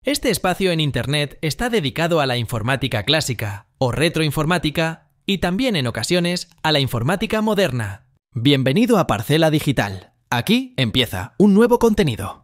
Este espacio en Internet está dedicado a la informática clásica o retroinformática y también en ocasiones a la informática moderna. Bienvenido a Parcela Digital. Aquí empieza un nuevo contenido.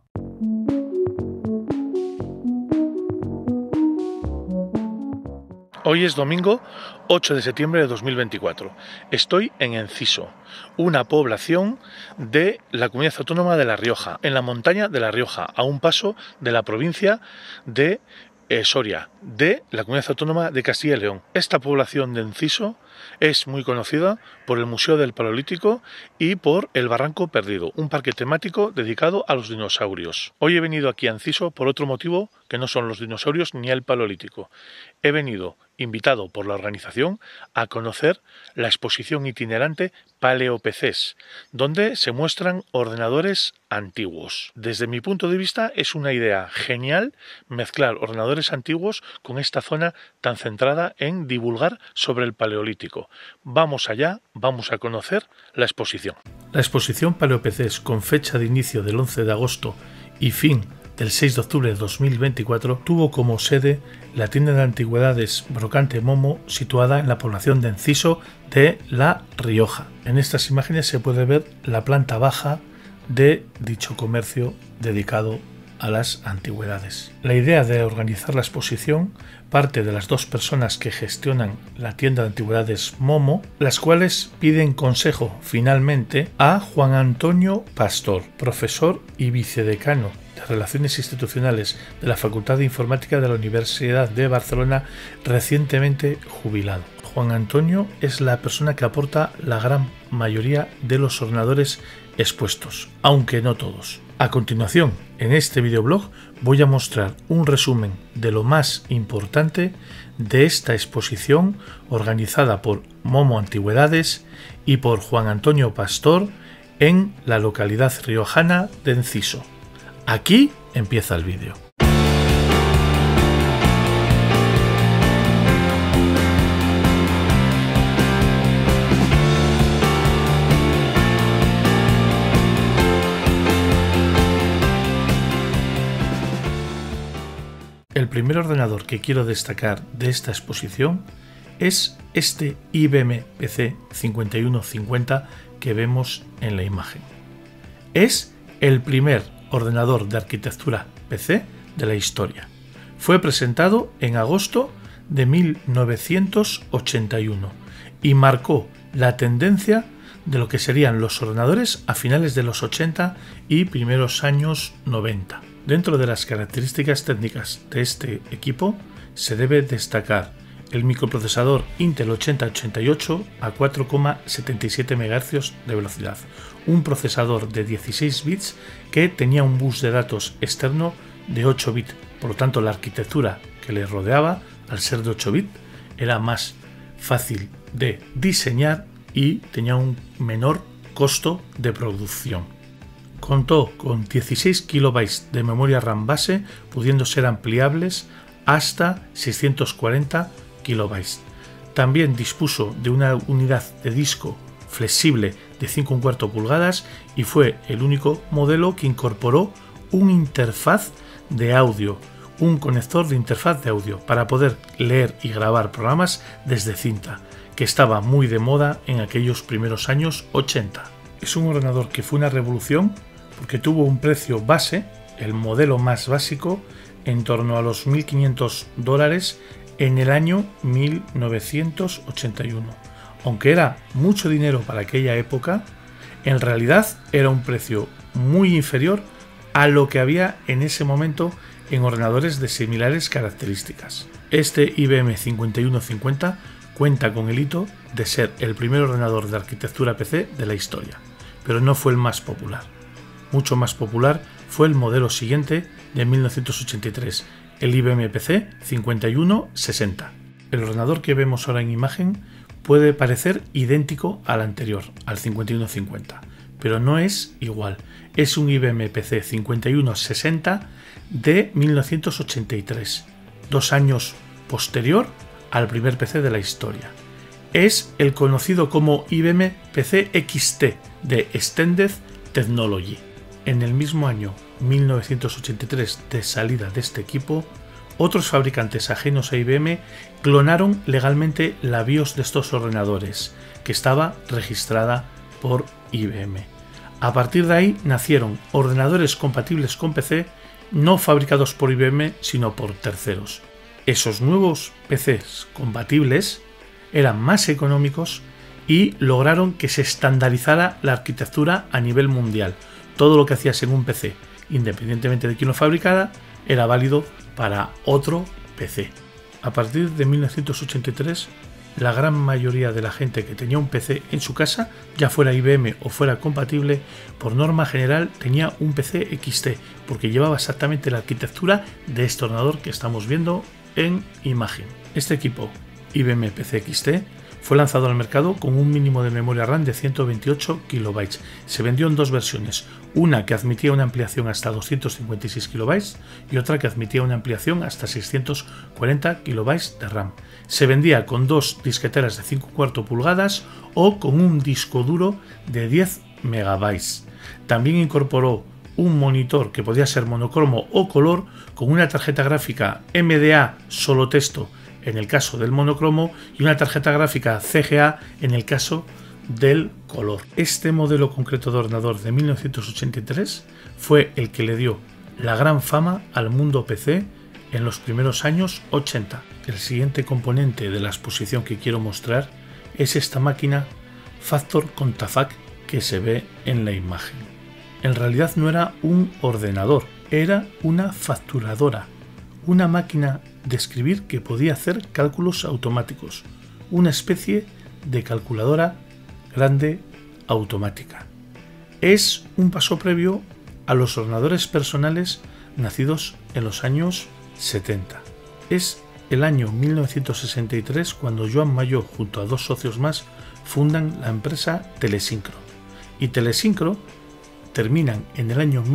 Hoy es domingo 8 de septiembre de 2024. Estoy en Enciso, una población de la Comunidad Autónoma de La Rioja, en la montaña de La Rioja, a un paso de la provincia de Soria, de la Comunidad Autónoma de Castilla y León. Esta población de Enciso es muy conocida por el Museo del Paleolítico y por el Barranco Perdido, un parque temático dedicado a los dinosaurios. Hoy he venido aquí a Enciso por otro motivo que no son los dinosaurios ni el Paleolítico. He venido invitado por la organización a conocer la exposición itinerante Paleopeces, donde se muestran ordenadores antiguos. Desde mi punto de vista es una idea genial mezclar ordenadores antiguos con esta zona tan centrada en divulgar sobre el Paleolítico. Vamos allá, vamos a conocer la exposición. La exposición Paleopeces, con fecha de inicio del 11 de agosto y fin del 6 de octubre de 2024, tuvo como sede la tienda de antigüedades Brocante Momo, situada en la población de Enciso de La Rioja. En estas imágenes se puede ver la planta baja de dicho comercio dedicado a las antigüedades. La idea de organizar la exposición parte de las dos personas que gestionan la tienda de antigüedades Momo, las cuales piden consejo finalmente a Juan Antonio Pastor, profesor y vicedecano de Relaciones Institucionales de la Facultad de Informática de la Universidad de Barcelona, recientemente jubilado. Juan Antonio es la persona que aporta la gran mayoría de los ordenadores expuestos, aunque no todos. A continuación, en este videoblog voy a mostrar un resumen de lo más importante de esta exposición organizada por Momo Antigüedades y por Juan Antonio Pastor en la localidad riojana de Enciso. Aquí empieza el vídeo. El primer ordenador que quiero destacar de esta exposición es este IBM PC 5150 que vemos en la imagen. Es el primer ordenador de arquitectura PC de la historia. Fue presentado en agosto de 1981 y marcó la tendencia de lo que serían los ordenadores a finales de los 80 y primeros años 90. Dentro de las características técnicas de este equipo se debe destacar el microprocesador Intel 8088 a 4,77 MHz de velocidad, un procesador de 16 bits que tenía un bus de datos externo de 8 bits, por lo tanto la arquitectura que le rodeaba, al ser de 8 bits, era más fácil de diseñar y tenía un menor costo de producción. Contó con 16 KB de memoria RAM base, pudiendo ser ampliables hasta 640 KB. También dispuso de una unidad de disco flexible de 5,25 pulgadas y fue el único modelo que incorporó un interfaz de audio, un conector de interfaz de audio para poder leer y grabar programas desde cinta, que estaba muy de moda en aquellos primeros años 80. Es un ordenador que fue una revolución porque tuvo un precio base, el modelo más básico, en torno a los $1.500 en el año 1981. Aunque era mucho dinero para aquella época, en realidad era un precio muy inferior a lo que había en ese momento en ordenadores de similares características. Este IBM 5150 cuenta con el hito de ser el primer ordenador de arquitectura PC de la historia, pero no fue el más popular. Mucho más popular fue el modelo siguiente de 1983, el IBM PC 5160. El ordenador que vemos ahora en imagen puede parecer idéntico al anterior, al 5150, pero no es igual. Es un IBM PC 5160 de 1983, 2 años posterior al primer PC de la historia. Es el conocido como IBM PC XT de Extended Technology. En el mismo año 1983 de salida de este equipo, otros fabricantes ajenos a IBM clonaron legalmente la BIOS de estos ordenadores, que estaba registrada por IBM. A partir de ahí nacieron ordenadores compatibles con PC, no fabricados por IBM, sino por terceros. Esos nuevos PCs compatibles eran más económicos y lograron que se estandarizara la arquitectura a nivel mundial. Todo lo que hacías en un PC, independientemente de quién lo fabricara, era válido para otro PC. A partir de 1983, la gran mayoría de la gente que tenía un PC en su casa, ya fuera IBM o fuera compatible, por norma general tenía un PC XT, porque llevaba exactamente la arquitectura de este ordenador que estamos viendo en imagen. Este equipo, IBM PC XT, fue lanzado al mercado con un mínimo de memoria RAM de 128 KB. Se vendió en dos versiones, una que admitía una ampliación hasta 256 KB y otra que admitía una ampliación hasta 640 KB de RAM. Se vendía con dos disqueteras de 5/4 pulgadas o con un disco duro de 10 MB. También incorporó un monitor que podía ser monocromo o color con una tarjeta gráfica MDA solo texto en el caso del monocromo y una tarjeta gráfica CGA en el caso del color. Este modelo concreto de ordenador de 1983 fue el que le dio la gran fama al mundo PC en los primeros años 80. El siguiente componente de la exposición que quiero mostrar es esta máquina Factor Contafac que se ve en la imagen. En realidad no era un ordenador, era una facturadora, una máquina de escribir que podía hacer cálculos automáticos, una especie de calculadora grande automática. Es un paso previo a los ordenadores personales nacidos en los años 70. Es el año 1963 cuando Joan Mayo junto a dos socios más fundan la empresa Telesincro, y Telesincro terminan en el año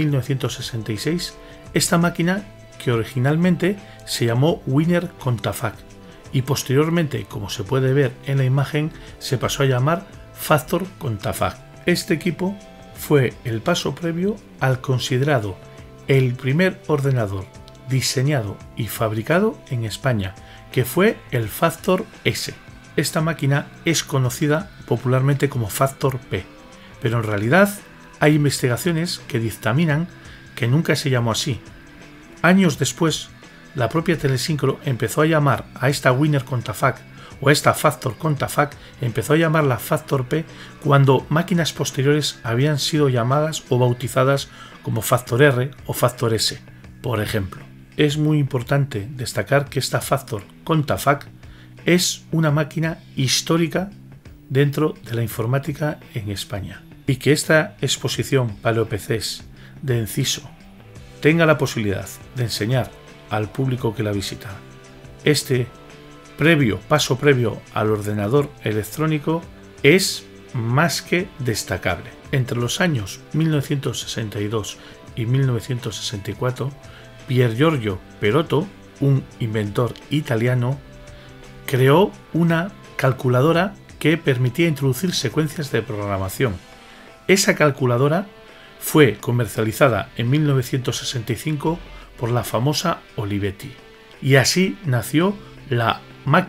1966 esta máquina que originalmente se llamó Wiener Contafac y posteriormente, como se puede ver en la imagen, se pasó a llamar Factor Contafac. Este equipo fue el paso previo al considerado el primer ordenador diseñado y fabricado en España, que fue el Factor S. Esta máquina es conocida popularmente como Factor P, pero en realidad hay investigaciones que dictaminan que nunca se llamó así. Años después, la propia Telesincro empezó a llamar a esta Wiener Contafac o a esta Factor Contafac, empezó a llamarla Factor P cuando máquinas posteriores habían sido llamadas o bautizadas como Factor R o Factor S, por ejemplo. Es muy importante destacar que esta Factor Contafac es una máquina histórica dentro de la informática en España y que esta exposición PaleoPCs de Enciso tenga la posibilidad de enseñar al público que la visita este paso previo al ordenador electrónico es más que destacable. Entre los años 1962 y 1964, Pier Giorgio Perotto, un inventor italiano, creó una calculadora que permitía introducir secuencias de programación. Esa calculadora fue comercializada en 1965 por la famosa Olivetti y así nació la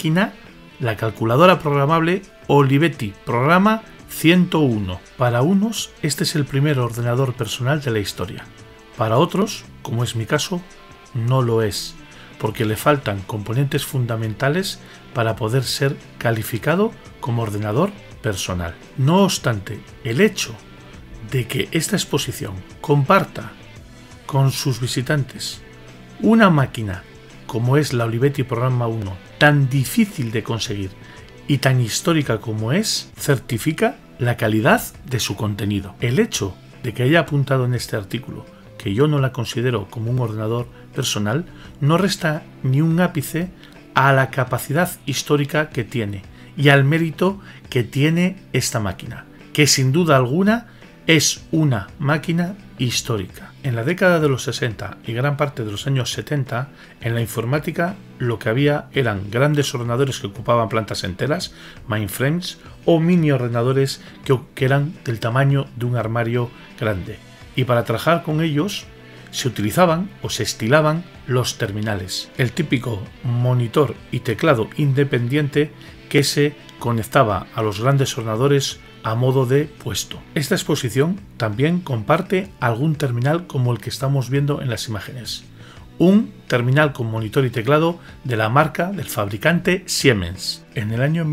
calculadora programable Olivetti Programa 101. Para unos, este es el primer ordenador personal de la historia. Para otros, como es mi caso, no lo es, porque le faltan componentes fundamentales para poder ser calificado como ordenador personal. No obstante, el hecho de que esta exposición comparta con sus visitantes una máquina como es la Olivetti Programa 1, tan difícil de conseguir y tan histórica como es, certifica la calidad de su contenido. El hecho de que haya apuntado en este artículo que yo no la considero como un ordenador personal no resta ni un ápice a la capacidad histórica que tiene y al mérito que tiene esta máquina, que sin duda alguna es una máquina histórica. En la década de los 60 y gran parte de los años 70, en la informática lo que había eran grandes ordenadores que ocupaban plantas enteras, mainframes o mini ordenadores que eran del tamaño de un armario grande. Y para trabajar con ellos se utilizaban o se estilaban los terminales, el típico monitor y teclado independiente que se conectaba a los grandes ordenadores a modo de puesto. Esta exposición también comparte algún terminal como el que estamos viendo en las imágenes. Un terminal con monitor y teclado de la marca del fabricante Siemens. En el año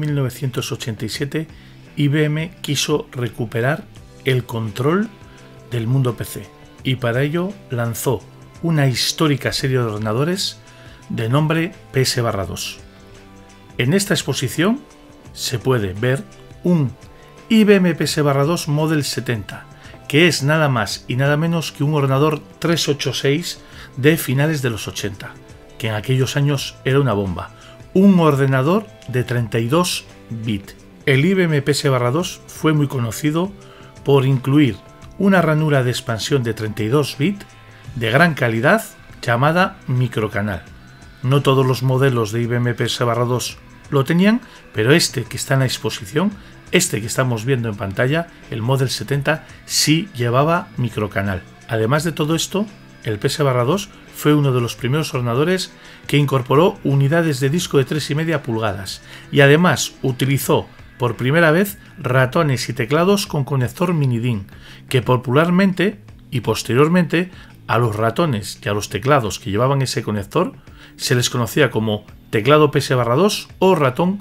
1987, IBM quiso recuperar el control del mundo PC y para ello lanzó una histórica serie de ordenadores de nombre PS-2. En esta exposición se puede ver un IBM PS-2 Model 70, que es nada más y nada menos que un ordenador 386 de finales de los 80, que en aquellos años era una bomba. Un ordenador de 32 bits. El IBM PS-2 fue muy conocido por incluir una ranura de expansión de 32 bits de gran calidad llamada microcanal. No todos los modelos de IBM PS-2 lo tenían, pero este que está en la exposición, este que estamos viendo en pantalla, el Model 70, sí llevaba microcanal. Además de todo esto, el PS-2 fue uno de los primeros ordenadores que incorporó unidades de disco de 3,5 pulgadas y además utilizó por primera vez ratones y teclados con conector mini-DIN, que popularmente y posteriormente a los ratones y a los teclados que llevaban ese conector se les conocía como teclado PS-2 o ratón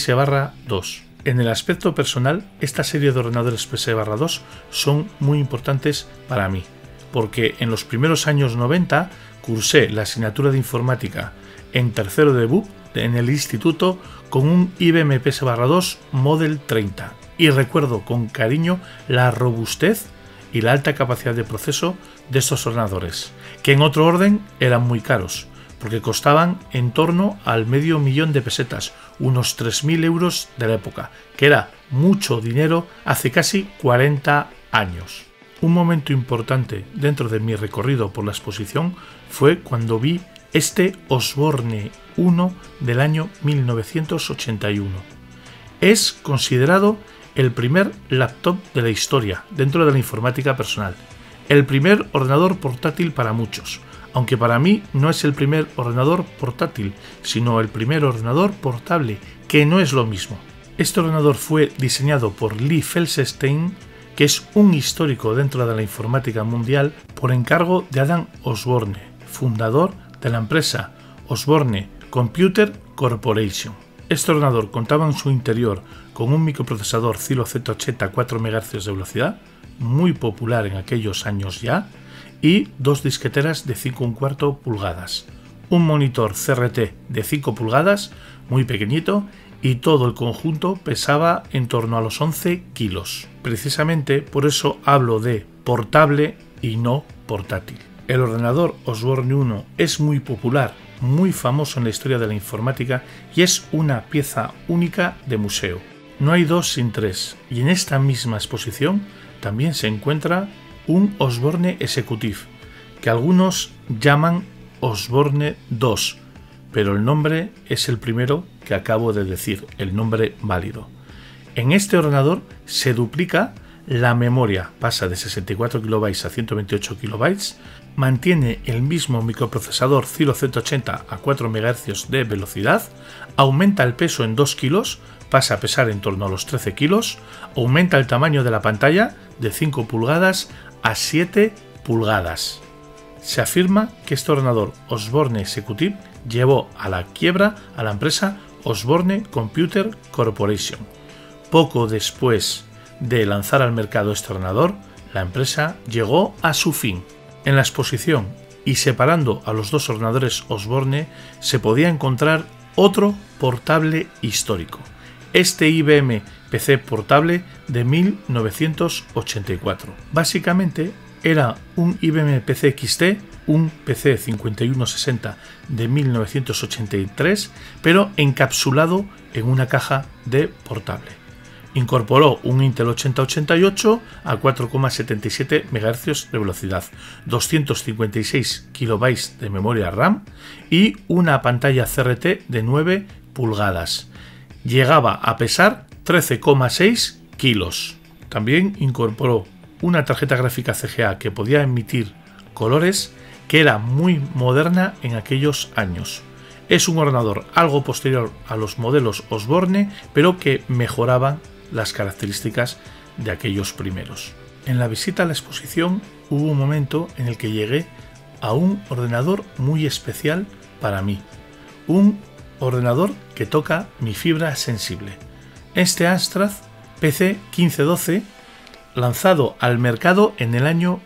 PS-2. En el aspecto personal, esta serie de ordenadores PS-2 son muy importantes para mí, porque en los primeros años 90 cursé la asignatura de informática en tercero de BUP en el instituto con un IBM PS-2 Model 30 y recuerdo con cariño la robustez y la alta capacidad de proceso de estos ordenadores, que en otro orden eran muy caros, porque costaban en torno al $500,000 de pesetas, unos 3.000 euros de la época, que era mucho dinero hace casi 40 años. Un momento importante dentro de mi recorrido por la exposición fue cuando vi este Osborne 1 del año 1981. Es considerado el primer laptop de la historia dentro de la informática personal, el primer ordenador portátil para muchos, aunque para mí no es el primer ordenador portátil, sino el primer ordenador portable, que no es lo mismo. Este ordenador fue diseñado por Lee Felsenstein, que es un histórico dentro de la informática mundial, por encargo de Adam Osborne, fundador de la empresa Osborne Computer Corporation. Este ordenador contaba en su interior con un microprocesador Cilo Z80 a 4 MHz de velocidad, muy popular en aquellos años ya, y dos disqueteras de 5,25 pulgadas, un monitor CRT de 5 pulgadas, muy pequeñito, y todo el conjunto pesaba en torno a los 11 kilos. Precisamente por eso hablo de portable y no portátil. El ordenador Osborne 1 es muy popular, muy famoso en la historia de la informática y es una pieza única de museo. No hay dos sin tres, y en esta misma exposición también se encuentra un Osborne Executive, que algunos llaman Osborne 2, pero el nombre es el primero que acabo de decir, el nombre válido. En este ordenador se duplica la memoria, pasa de 64 KB a 128 KB, mantiene el mismo microprocesador Cilo Z80 a 4 MHz de velocidad, aumenta el peso en 2 kilos, pasa a pesar en torno a los 13 kilos, aumenta el tamaño de la pantalla de 5 pulgadas a 7 pulgadas. Se afirma que este ordenador Osborne Executive llevó a la quiebra a la empresa Osborne Computer Corporation. Poco después de lanzar al mercado este ordenador, la empresa llegó a su fin. En la exposición, y separando a los dos ordenadores Osborne, se podía encontrar otro portable histórico, este IBM PC portable de 1984. Básicamente era un IBM PC XT, un PC 5160 de 1983, pero encapsulado en una caja de portable. Incorporó un Intel 8088 a 4,77 MHz de velocidad, 256 KB de memoria RAM y una pantalla CRT de 9 pulgadas. Llegaba a pesar 13,6 kilos. También incorporó una tarjeta gráfica CGA que podía emitir colores que era muy moderna en aquellos años. Es un ordenador algo posterior a los modelos Osborne, pero que mejoraban las características de aquellos primeros. En la visita a la exposición hubo un momento en el que llegué a un ordenador muy especial para mí, un ordenador que toca mi fibra sensible. Este Amstrad PC 1512, lanzado al mercado en el año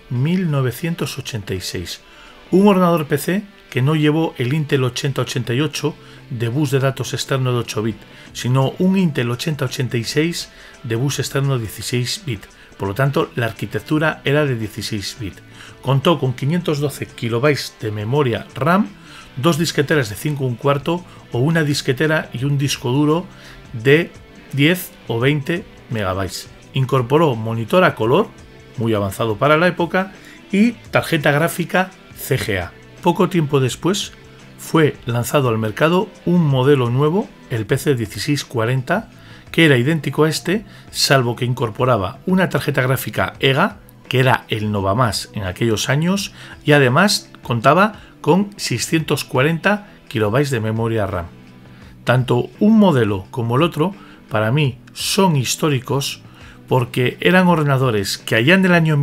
1986, un ordenador PC que no llevó el Intel 8088 de bus de datos externo de 8 bits, sino un Intel 8086 de bus externo 16 bits. Por lo tanto, la arquitectura era de 16 bits. Contó con 512 KB de memoria RAM, dos disqueteras de 5 1/4 o una disquetera y un disco duro de 10 o 20 MB. Incorporó monitor a color, muy avanzado para la época, y tarjeta gráfica CGA. Poco tiempo después fue lanzado al mercado un modelo nuevo, el PC 1640, que era idéntico a este, salvo que incorporaba una tarjeta gráfica EGA, que era el Nova Más en aquellos años, y además contaba con 640 KB de memoria RAM. Tanto un modelo como el otro, para mí, son históricos porque eran ordenadores que allá en el año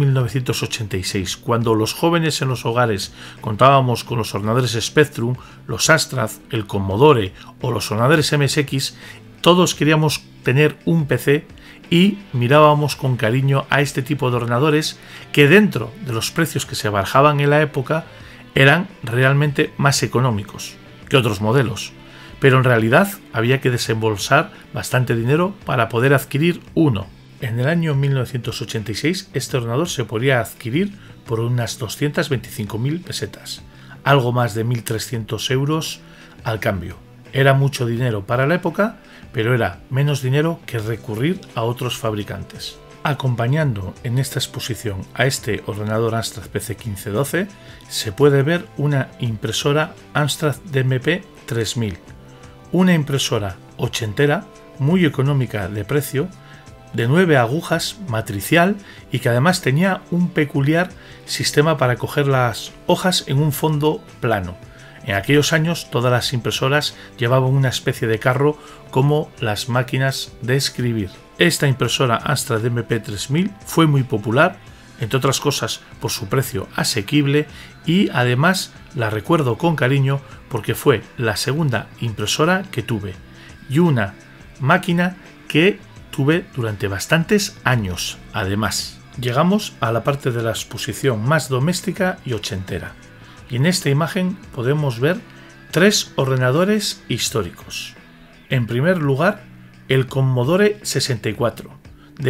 1986, cuando los jóvenes en los hogares contábamos con los ordenadores Spectrum, los Amstrad, el Commodore o los ordenadores MSX, todos queríamos tener un PC y mirábamos con cariño a este tipo de ordenadores que, dentro de los precios que se barajaban en la época, eran realmente más económicos que otros modelos. Pero en realidad había que desembolsar bastante dinero para poder adquirir uno. En el año 1986 este ordenador se podía adquirir por unas 225.000 pesetas, algo más de 1.300 euros al cambio. Era mucho dinero para la época, pero era menos dinero que recurrir a otros fabricantes. Acompañando en esta exposición a este ordenador Amstrad PC 1512 se puede ver una impresora Amstrad DMP 3000, una impresora ochentera muy económica de precio, de 9 agujas, matricial, y que además tenía un peculiar sistema para coger las hojas en un fondo plano. En aquellos años todas las impresoras llevaban una especie de carro como las máquinas de escribir. Esta impresora Amstrad DMP 3000 fue muy popular, entre otras cosas por su precio asequible, y además la recuerdo con cariño porque fue la segunda impresora que tuve y una máquina que tuve durante bastantes años. Además, llegamos a la parte de la exposición más doméstica y ochentera, y en esta imagen podemos ver tres ordenadores históricos. En primer lugar, el Commodore 64 de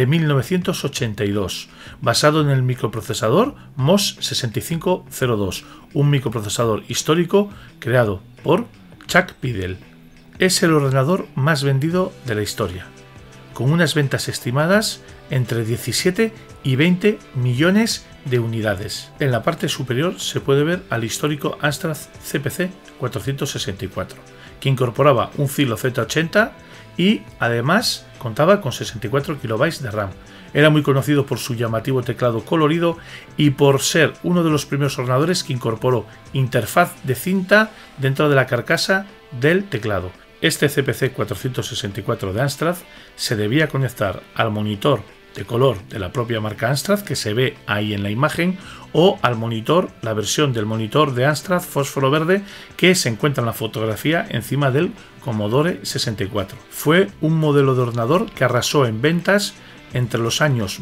1982, basado en el microprocesador MOS 6502, un microprocesador histórico creado por Chuck Peddle. Es el ordenador más vendido de la historia, con unas ventas estimadas entre 17 y 20 millones de unidades. En la parte superior se puede ver al histórico Amstrad CPC 464, que incorporaba un filo Z80 y además contaba con 64 KB de RAM. Era muy conocido por su llamativo teclado colorido y por ser uno de los primeros ordenadores que incorporó interfaz de cinta dentro de la carcasa del teclado. Este CPC 464 de Amstrad se debía conectar al monitor de color de la propia marca Amstrad, que se ve ahí en la imagen, o al monitor, la versión del monitor de Amstrad fósforo verde que se encuentra en la fotografía encima del Commodore 64. Fue un modelo de ordenador que arrasó en ventas entre los años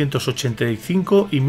1985 y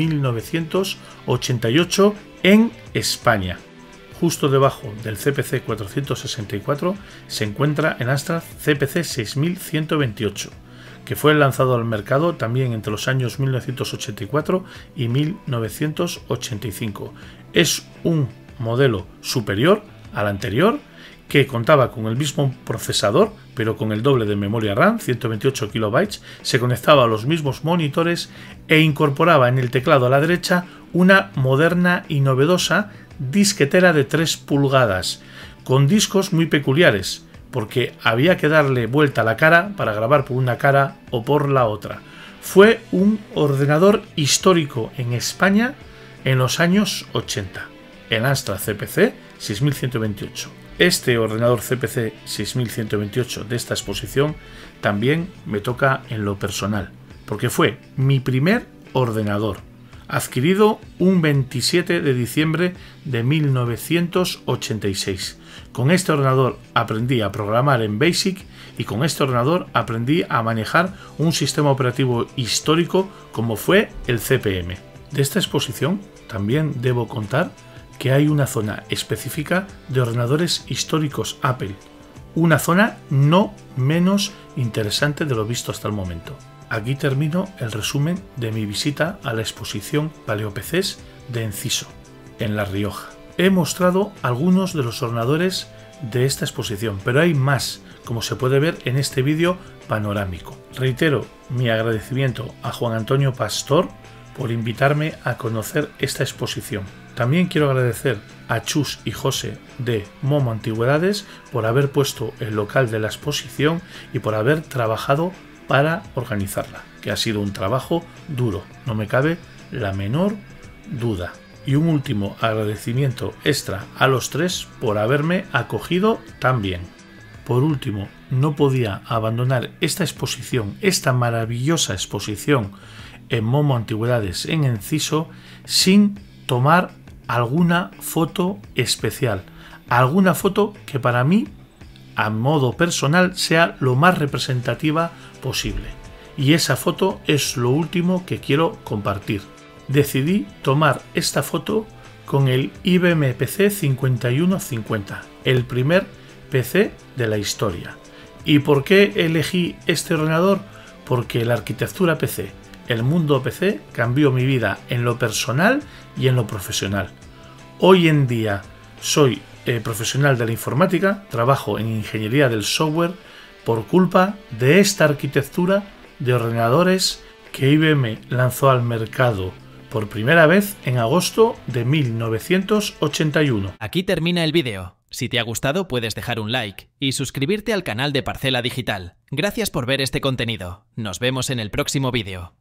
1988 en España. Justo debajo del CPC 464 se encuentra el Amstrad CPC 6128, que fue lanzado al mercado también entre los años 1984 y 1985. Es un modelo superior al anterior, que contaba con el mismo procesador, pero con el doble de memoria RAM, 128 KB, se conectaba a los mismos monitores e incorporaba en el teclado a la derecha una moderna y novedosa disquetera de 3 pulgadas, con discos muy peculiares, porque había que darle vuelta a la cara para grabar por una cara o por la otra. Fue un ordenador histórico en España en los años 80. el Amstrad CPC 6128. Este ordenador CPC 6128 de esta exposición también me toca en lo personal, porque fue mi primer ordenador, adquirido un 27 de diciembre de 1986. Con este ordenador aprendí a programar en BASIC y con este ordenador aprendí a manejar un sistema operativo histórico como fue el CP/M. De esta exposición también debo contar que hay una zona específica de ordenadores históricos Apple, una zona no menos interesante de lo visto hasta el momento. Aquí termino el resumen de mi visita a la exposición PaleoPCs de Enciso, en La Rioja. He mostrado algunos de los ordenadores de esta exposición, pero hay más, como se puede ver en este vídeo panorámico. Reitero mi agradecimiento a Juan Antonio Pastor por invitarme a conocer esta exposición. También quiero agradecer a Chus y José de Momo Antigüedades por haber puesto el local de la exposición y por haber trabajado para organizarla, que ha sido un trabajo duro, no me cabe la menor duda. Y un último agradecimiento extra a los tres por haberme acogido tan bien. Por último, no podía abandonar esta exposición, esta maravillosa exposición en Momo Antigüedades en Enciso, sin tomar alguna foto especial, alguna foto que para mí, a modo personal, sea lo más representativa posible. Y esa foto es lo último que quiero compartir. Decidí tomar esta foto con el IBM PC 5150, el primer PC de la historia. ¿Y por qué elegí este ordenador? Porque la arquitectura PC, el mundo PC, cambió mi vida en lo personal y en lo profesional. Hoy en día soy profesional de la informática, trabajo en ingeniería del software por culpa de esta arquitectura de ordenadores que IBM lanzó al mercado por primera vez en agosto de 1981. Aquí termina el vídeo. Si te ha gustado puedes dejar un like y suscribirte al canal de Parcela Digital. Gracias por ver este contenido. Nos vemos en el próximo vídeo.